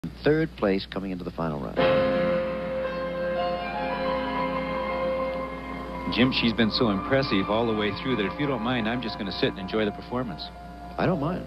Third place coming into the final round. Jim, she's been so impressive all the way through that if you don't mind, I'm just going to sit and enjoy the performance. I don't mind.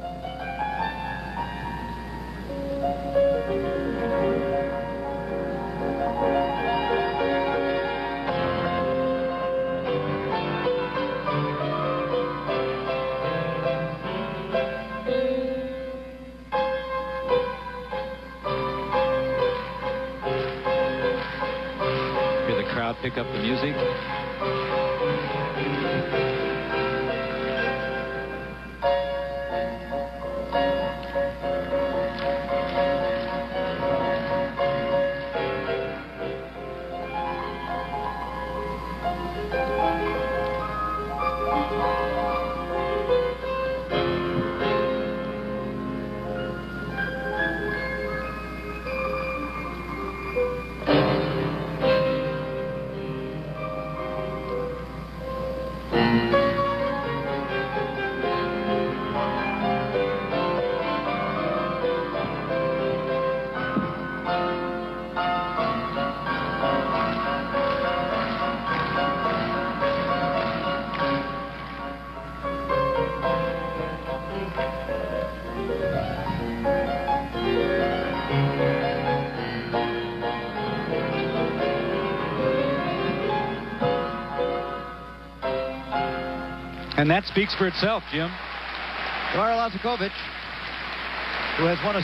Hear the crowd pick up the music. And that speaks for itself, Jim. Tamara Lazakovich, who has won a